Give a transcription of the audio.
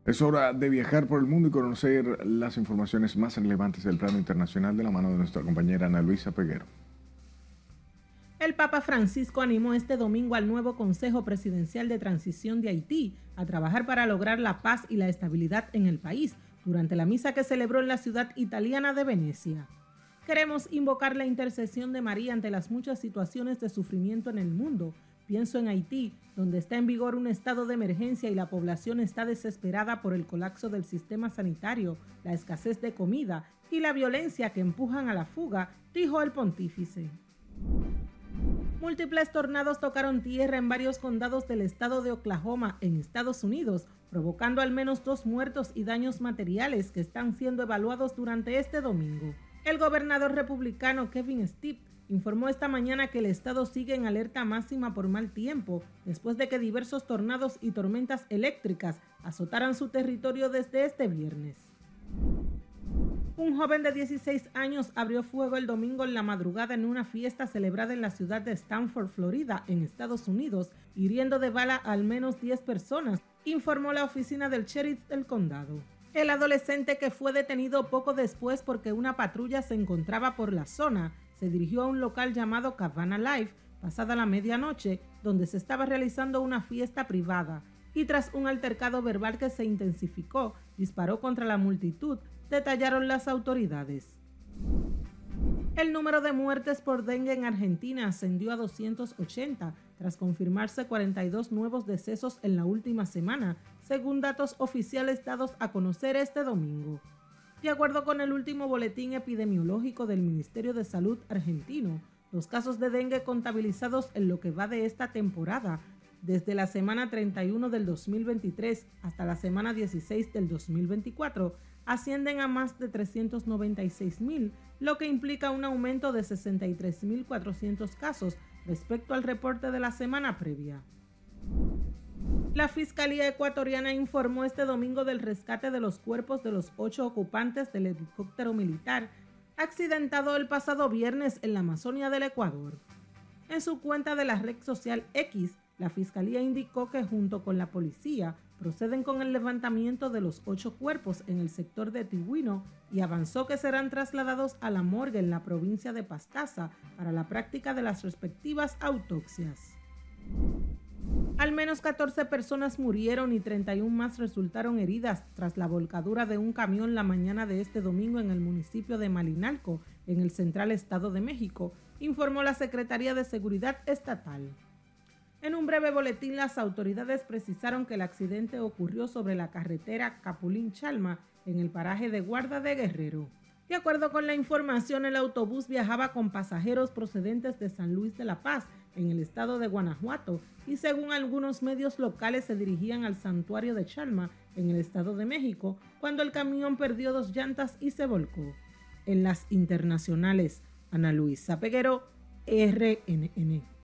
Es hora de viajar por el mundo y conocer las informaciones más relevantes del plano internacional de la mano de nuestra compañera Ana Luisa Peguero. El Papa Francisco animó este domingo al nuevo Consejo Presidencial de Transición de Haití a trabajar para lograr la paz y la estabilidad en el país durante la misa que celebró en la ciudad italiana de Venecia. Queremos invocar la intercesión de María ante las muchas situaciones de sufrimiento en el mundo. Pienso en Haití, donde está en vigor un estado de emergencia y la población está desesperada por el colapso del sistema sanitario, la escasez de comida y la violencia que empujan a la fuga, dijo el pontífice. Múltiples tornados tocaron tierra en varios condados del estado de Oklahoma, en Estados Unidos, provocando al menos 2 muertos y daños materiales que están siendo evaluados durante este domingo. El gobernador republicano Kevin Stitt informó esta mañana que el estado sigue en alerta máxima por mal tiempo, después de que diversos tornados y tormentas eléctricas azotaran su territorio desde este viernes. Un joven de 16 años abrió fuego el domingo en la madrugada en una fiesta celebrada en la ciudad de Stanford, Florida, en Estados Unidos, hiriendo de bala a al menos 10 personas, informó la oficina del sheriff del condado. El adolescente, que fue detenido poco después porque una patrulla se encontraba por la zona, se dirigió a un local llamado Cabana Life pasada la medianoche, donde se estaba realizando una fiesta privada, y tras un altercado verbal que se intensificó, disparó contra la multitud, detallaron las autoridades. El número de muertes por dengue en Argentina ascendió a 280, tras confirmarse 42 nuevos decesos en la última semana, según datos oficiales dados a conocer este domingo. De acuerdo con el último boletín epidemiológico del Ministerio de Salud argentino, los casos de dengue contabilizados en lo que va de esta temporada, desde la semana 31 del 2023 hasta la semana 16 del 2024, ascienden a más de 396,000, lo que implica un aumento de 63,400 casos respecto al reporte de la semana previa. La Fiscalía ecuatoriana informó este domingo del rescate de los cuerpos de los 8 ocupantes del helicóptero militar accidentado el pasado viernes en la Amazonia del Ecuador. En su cuenta de la red social X, la Fiscalía indicó que junto con la policía proceden con el levantamiento de los 8 cuerpos en el sector de Tigüino y avanzó que serán trasladados a la morgue en la provincia de Pastaza para la práctica de las respectivas autopsias. Al menos 14 personas murieron y 31 más resultaron heridas tras la volcadura de un camión la mañana de este domingo en el municipio de Malinalco, en el central estado de México, informó la Secretaría de Seguridad Estatal. En un breve boletín, las autoridades precisaron que el accidente ocurrió sobre la carretera Capulín-Chalma, en el paraje de Guarda de Guerrero. De acuerdo con la información, el autobús viajaba con pasajeros procedentes de San Luis de la Paz, en el estado de Guanajuato, y según algunos medios locales se dirigían al santuario de Chalma, en el estado de México, cuando el camión perdió 2 llantas y se volcó. En las internacionales, Ana Luisa Peguero, RNN.